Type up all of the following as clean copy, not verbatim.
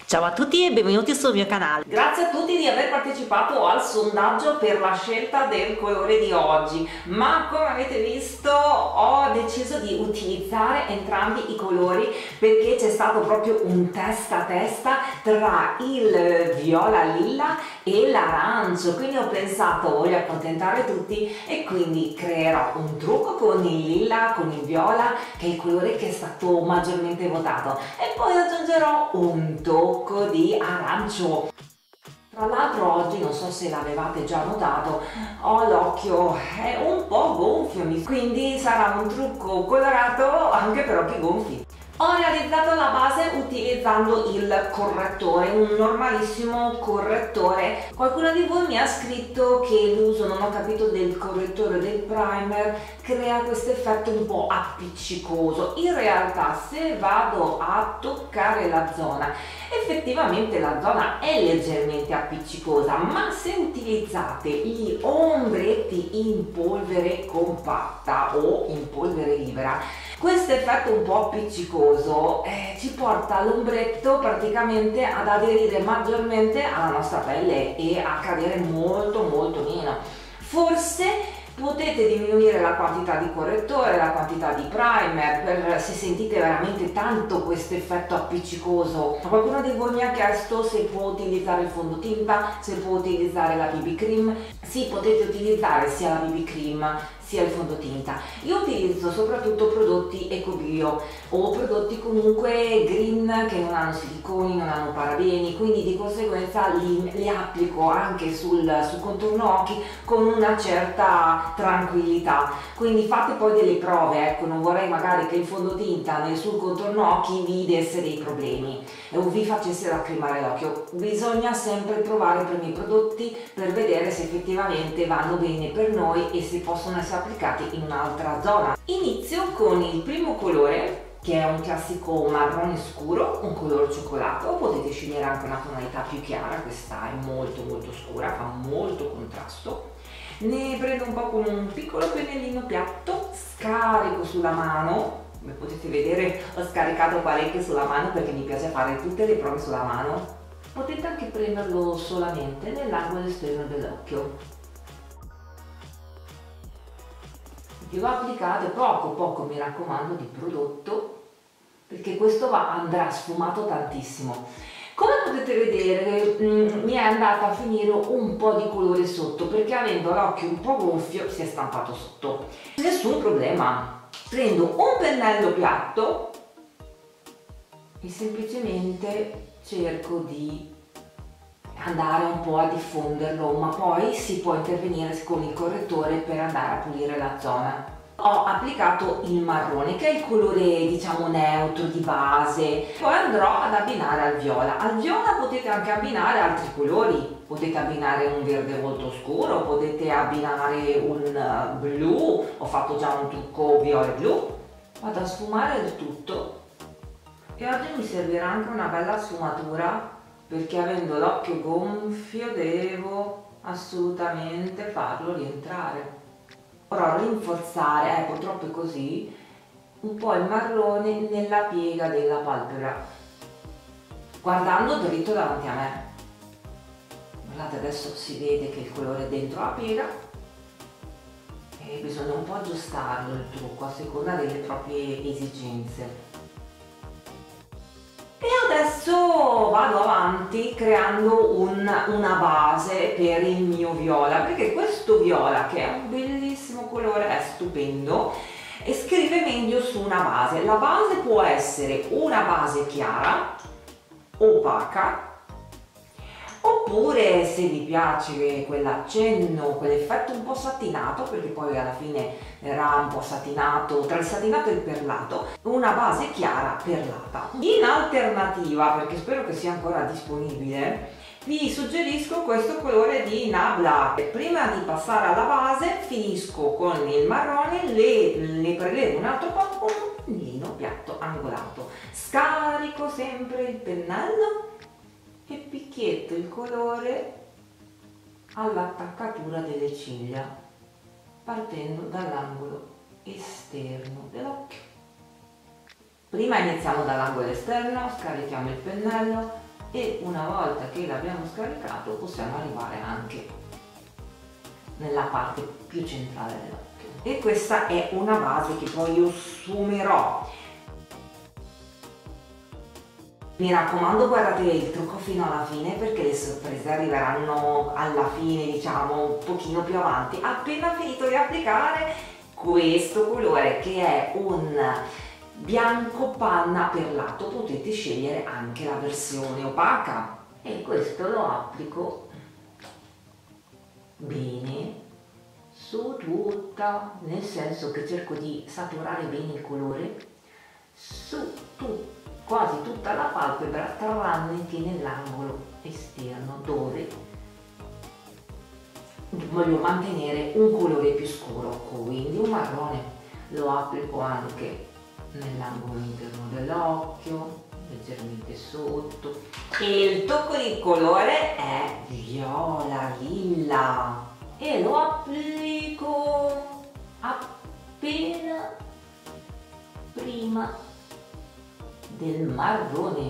Ciao a tutti e benvenuti sul mio canale. Grazie a tutti di aver partecipato al sondaggio per la scelta del colore di oggi, ma come avete visto ho deciso di utilizzare entrambi i colori perché c'è stato proprio un testa a testa tra il viola lilla e l'arancio, quindi ho pensato voglio accontentare tutti e quindi creerò un trucco con il lilla, con il viola, che è il colore che è stato maggiormente votato, e poi aggiungerò un tocco di arancio. Tra l'altro oggi, non so se l'avevate già notato, ho l'occhio un po' gonfio, quindi sarà un trucco colorato anche per occhi gonfi. Ho realizzato la base utilizzando il correttore, un normalissimo correttore. Qualcuno di voi mi ha scritto che l'uso, non ho capito, del correttore, del primer, crea questo effetto un po' appiccicoso. In realtà se vado a toccare la zona, effettivamente la zona è leggermente appiccicosa, ma se utilizzate gli ombretti in polvere compatta o in polvere libera, questo effetto un po' appiccicoso ci porta l'ombretto praticamente ad aderire maggiormente alla nostra pelle e a cadere molto meno. Forse potete diminuire la quantità di correttore, la quantità di primer, se sentite veramente tanto questo effetto appiccicoso. Qualcuno di voi mi ha chiesto se può utilizzare il fondotinta, se può utilizzare la BB cream. Sì, potete utilizzare sia la BB cream sia il fondotinta. Io utilizzo soprattutto prodotti ecobio o prodotti comunque green che non hanno siliconi, non hanno parabeni, quindi di conseguenza li applico anche sul contorno occhi con una certa tranquillità. Quindi fate poi delle prove, ecco, non vorrei magari che il fondotinta sul contorno occhi vi desse dei problemi o vi facesse lacrimare l'occhio. Bisogna sempre provare i primi prodotti per vedere se effettivamente vanno bene per noi e se possono essere applicati in un'altra zona. Inizio con il primo colore, che è un classico marrone scuro, un colore cioccolato. Potete scegliere anche una tonalità più chiara, questa è molto scura, fa molto contrasto. Ne prendo un po' con un piccolo pennellino piatto, scarico sulla mano. Come potete vedere ho scaricato parecchio sulla mano perché mi piace fare tutte le prove sulla mano. Potete anche prenderlo solamente nell'angolo esterno dell'occhio. Lo applicate poco, mi raccomando, di prodotto, perché questo andrà sfumato tantissimo. Come potete vedere mi è andata a finire un po' di colore sotto perché avendo l'occhio un po' gonfio si è stampato sotto. Nessun problema, prendo un pennello piatto e semplicemente cerco di andare un po' a diffonderlo, ma poi si può intervenire con il correttore per andare a pulire la zona. Ho applicato il marrone, che è il colore diciamo neutro di base, poi andrò ad abbinare al viola. Al viola potete anche abbinare altri colori, potete abbinare un verde molto scuro, potete abbinare un blu, ho fatto già un trucco viola e blu. Vado a sfumare il tutto e oggi mi servirà anche una bella sfumatura, perché avendo l'occhio gonfio devo assolutamente farlo rientrare. Ora rinforzare, purtroppo è così, un po' il marrone nella piega della palpebra, guardando dritto davanti a me. Guardate, adesso si vede che il colore è dentro la piega e bisogna un po' aggiustarlo il trucco a seconda delle proprie esigenze. E adesso vado avanti creando una base per il mio viola, perché questo viola, che è un bellissimo colore, è stupendo e scrive meglio su una base. La base può essere una base chiara, opaca, oppure se vi piace quell'accenno, quell'effetto un po' satinato, perché poi alla fine era un po' satinato, tra il satinato e il perlato, una base chiara perlata. In alternativa, perché spero che sia ancora disponibile, vi suggerisco questo colore di Nabla. Prima di passare alla base finisco con il marrone, le prelevo un altro po' con un pennellino piatto angolato. Scarico sempre il pennello e picchietto il colore all'attaccatura delle ciglia, partendo dall'angolo esterno dell'occhio. Prima iniziamo dall'angolo esterno, scarichiamo il pennello e una volta che l'abbiamo scaricato possiamo arrivare anche nella parte più centrale dell'occhio. E questa è una base che poi io sfumerò. Mi raccomando, guardate il trucco fino alla fine perché le sorprese arriveranno alla fine, diciamo un pochino più avanti. Appena finito di applicare questo colore, che è un bianco panna perlato, potete scegliere anche la versione opaca, e questo lo applico bene su tutta, nel senso che cerco di saturare bene il colore su quasi tutta la palpebra, tranne che nell'angolo esterno dove voglio mantenere un colore più scuro, quindi un marrone. Lo applico anche nell'angolo interno dell'occhio, leggermente sotto, e il tocco di colore è viola lilla e lo applico appena prima del marrone,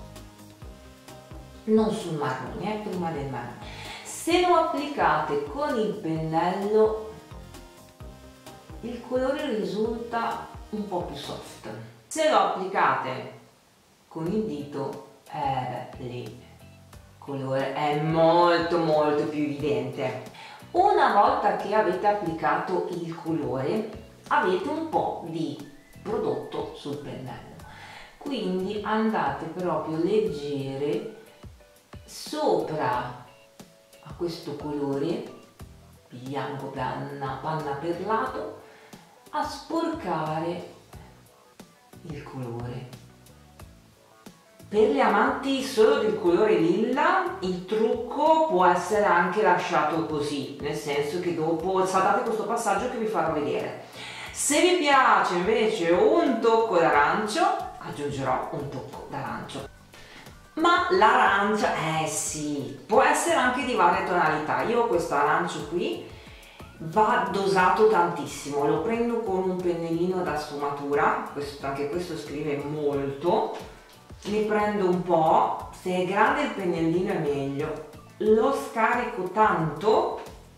non sul marrone, prima del marrone. Se lo applicate con il pennello il colore risulta un po' più soft, se lo applicate con il dito lì il colore è molto più evidente. Una volta che avete applicato il colore avete un po' di prodotto sul pennello, quindi andate proprio leggere sopra a questo colore bianco panna perlato a sporcare il colore. Per gli amanti solo del colore lilla il trucco può essere anche lasciato così, nel senso che dopo saltate questo passaggio che vi farò vedere. Se vi piace invece un tocco d'arancio, aggiungerò un tocco d'arancio. Ma l'arancia, sì, può essere anche di varie tonalità. Io ho questo arancio qui, va dosato tantissimo, lo prendo con un pennellino da sfumatura, anche questo scrive molto, ne prendo un po', se è grande il pennellino è meglio, lo scarico tanto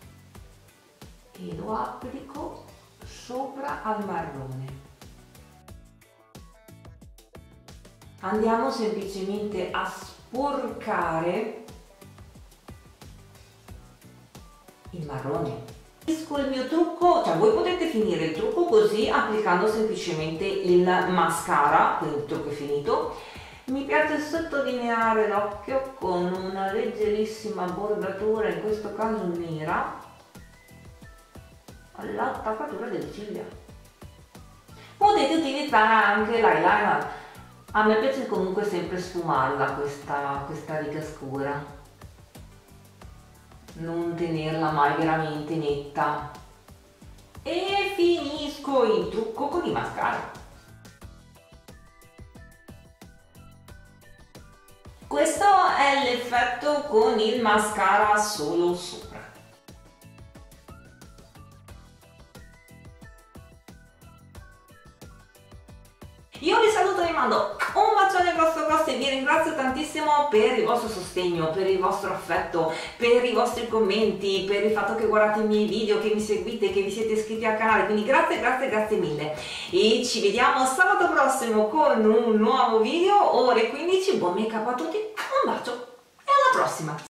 e lo applico sopra al marrone. Andiamo semplicemente a sporcare il marrone. Finisco il mio trucco, cioè voi potete finire il trucco così applicando semplicemente il mascara, quindi il trucco è finito. Mi piace sottolineare l'occhio con una leggerissima bordatura, in questo caso nera, all'attaccatura delle ciglia. Potete utilizzare anche l'eyeliner. A me piace comunque sempre sfumarla questa riga scura, non tenerla mai veramente netta. E finisco il trucco con il mascara. Questo è l'effetto con il mascara solo sopra. Io vi saluto, vi mando un bacione grosso e vi ringrazio tantissimo per il vostro sostegno, per il vostro affetto, per i vostri commenti, per il fatto che guardate i miei video, che mi seguite, che vi siete iscritti al canale, quindi grazie mille. E ci vediamo sabato prossimo con un nuovo video, ore 15. Buon make up a tutti, un bacio e alla prossima!